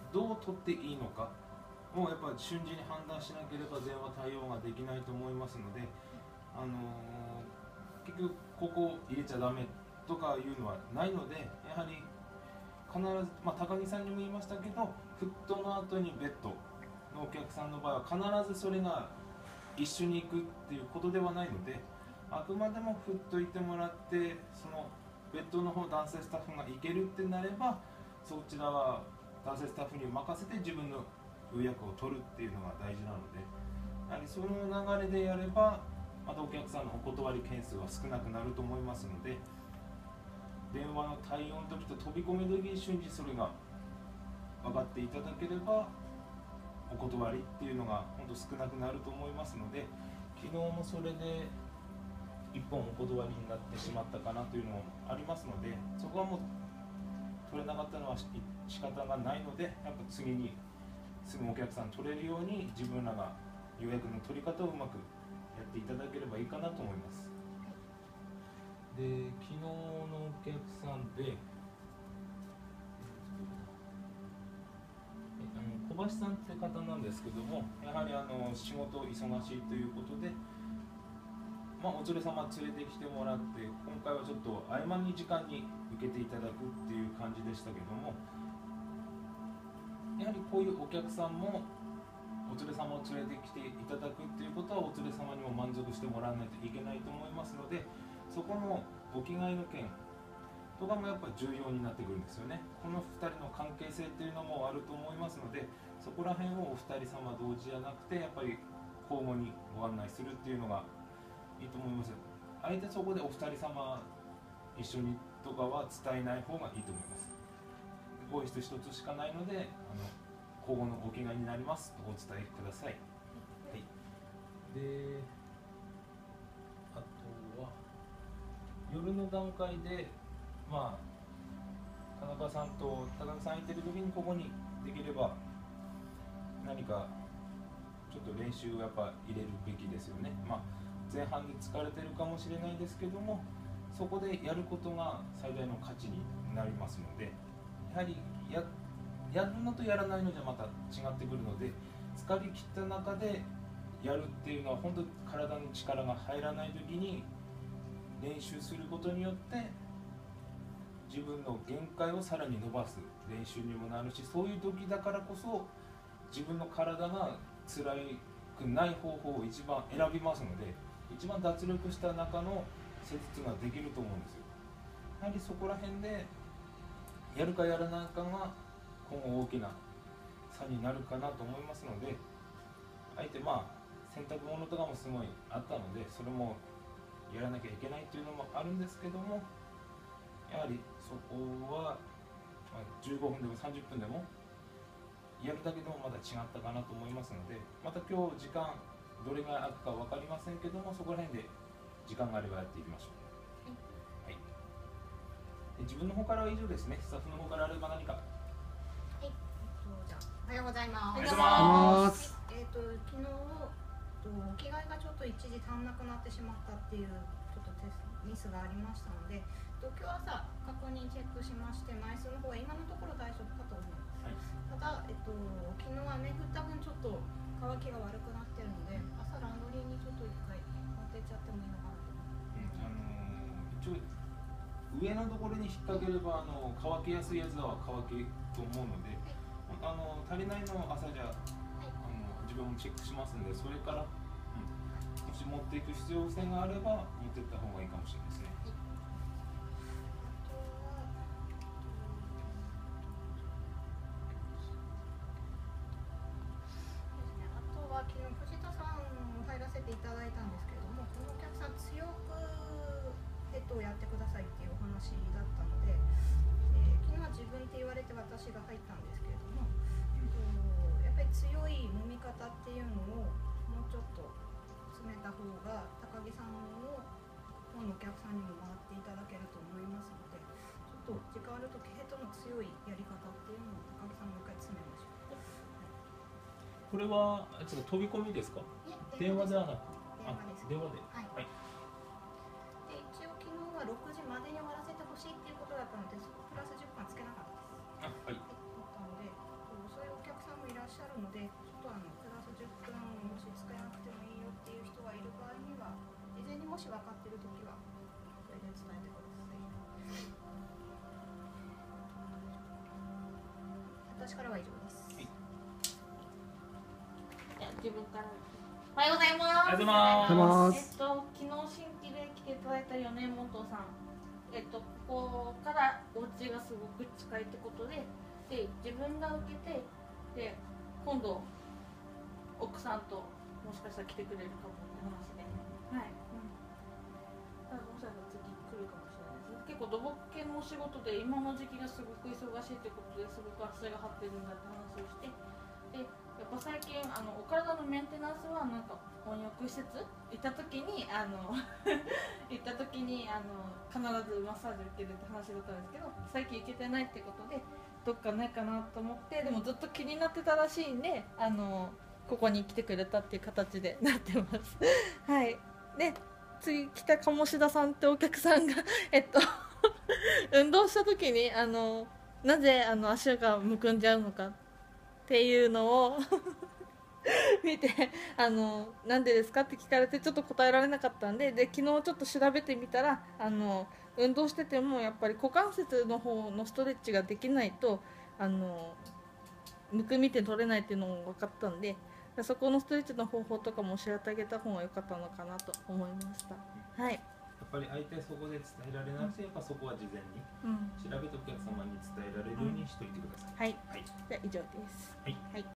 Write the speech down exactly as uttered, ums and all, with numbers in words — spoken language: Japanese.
どう取っていいのかもうやっぱり瞬時に判断しなければ電話対応ができないと思いますので、あのー、結局ここ入れちゃダメとかいうのはないので、やはり必ず、まあ、高木さんにも言いましたけど、フットの後にベッドのお客さんの場合は必ずそれが一緒に行くっていうことではないので、あくまでもフットいてもらって、そのベッドの方男性スタッフが行けるってなれば、そちらは男性スタッフに任せて自分の予約を取るっていうのが大事なので、やはりその流れでやればまたお客さんのお断り件数は少なくなると思いますので、電話の対応の時と飛び込み時に瞬時それが分かっていただければお断りっていうのが本当少なくなると思いますので、昨日もそれでいっぽんお断りになってしまったかなというのもありますので、そこはもう取れなかったのは仕方がないので、やっぱ次にすぐお客さん取れるように自分らが予約の取り方をうまくやっていただければいいかなと思います。で、昨日のお客さんで小橋さんって方なんですけども、やはりあの仕事忙しいということで、まあ、お連れ様連れてきてもらって、今回はちょっと合間に時間に受けていただくっていう感じでしたけども、やはりこういうお客さんもお連れ様を連れてきていただくっていうことはお連れ様にも満足してもらわないといけないと思いますので、そこのお着替えの件とかもやっぱり重要になってくるんですよね。このふたりの関係性っていうのもあると思いますので、そこら辺をお二人様同時じゃなくてやっぱり交互にご案内するっていうのがいいと思います。あえてそこでお二人様一緒にとかは伝えない方がいいと思います。更衣室一つしかないので、あの交互のお着替えになりますとお伝えください。はい、で、あとは夜の段階で、まあ、田中さんと高木さん空いてる時にここにできれば何かちょっと練習をやっぱ入れるべきですよね。まあ、前半で疲れてるかもしれないですけども、そこでやることが最大の価値になりますので、やはり や, やるのとやらないのじゃまた違ってくるので、疲れ切った中でやるっていうのは本当に体に力が入らない時に練習することによって自分の限界をさらに伸ばす練習にもなるし、そういう時だからこそ自分の体が辛くない方法を一番選びますので、一番脱力した中の施術ができると思うんですよ。やはりそこら辺でやるかやらないかが今後大きな差になるかなと思いますので、あえてまあ洗濯物とかもすごいあったので、それもやらなきゃいけないっていうのもあるんですけども、やはりそこはじゅうごふんでもさんじゅっぷんでもやるだけでもまだ違ったかなと思いますので、また今日時間どれぐらい空くか分かりませんけども、そこら辺で時間があればやっていきましょう。はい、で自分の方からは以上ですね。スタッフの方からあれば何か。 はい、えっと、じゃあおはようございます。 おはようございます。 はい、えっと昨日と着替えがちょっと一時足んなくなってしまったっていうちょっとテスミスがありましたので、と今日朝確認チェックしまして、枚数の方は今のところ大丈夫かと思います。はい、ただ、えっと、昨日雨降った分ちょっと乾きが悪くなってるので、朝ランドリーにちょっと一回当てちゃってもいいのかなと思います。 うん、あのー、一応上のところに引っ掛ければあの乾きやすいやつは乾きと思うので、はい、あの足りないのを朝じゃ、はい、あの自分もチェックしますので、それから、うん、もし持っていく必要性があれば持っていった方がいいかもしれないですね。はい、 昨日藤田さん入らせていただいたんですけれども、このお客さん強くヘッドをやってくださいっていうお話だったので、えー、昨日は自分って言われて私が入ったんですけれども、うん、やっぱり強い揉み方っていうのをもうちょっと詰めた方が高木さんの方のお客さんにも回っていただけると思いますので、ちょっと時間あるときヘッドの強いやり方っていうのを高木さんもう一回詰めましょう。 これはちょっと飛び込みですか？電話ではなく、 電話です。 電話で。はい。はい、 で一応昨日はろくじまでに終わらせてほしいっていうことだったので、プラスじゅっぷんつけなかったです。 あ、はい。 はい、だったので、そういう私からは以上です。 はい、 じゃあ自分から。おはようございます。 おはようございます。 えっと昨日新規で来ていただいた米本さん、えっとここからお家がすごく近いってことで、で自分が受けて、で今度奥さんともしかしたら来てくれるかもって話で、はい。うん。ただもしかしたら次来るかもしれないですね。結構土木系のお仕事で今の時期がすごく忙しいってことですごく足が張ってるんだって話をして、でやっぱ最近あのお体のメンテナンスはなんか温浴施設行った時にあの行った時にあの必ずマッサージ受けるって話だったんですけど、最近行けてないってことでどっかないかなと思って、でもずっと気になってたらしいんで、あのここに来てくれたっていう形でなってますはい。で次来た鴨志田さんってお客さんがえっと運動した時にあのなぜあの足がむくんじゃうのかっていうのを見て、あのなんでですかって聞かれてちょっと答えられなかったんで、で昨日ちょっと調べてみたら、あの運動しててもやっぱり股関節の方のストレッチができないとあのむくみって取れないっていうのも分かったんで、そこのストレッチの方法とかも教えてあげた方が良かったのかなと思いました。はい。 やっぱり相手そこで伝えられなくて、やっぱそこは事前にうん。 調べてお客様に伝えられるようにしといてください。 はい。 はい。 じゃあ以上です。 はい。 はい。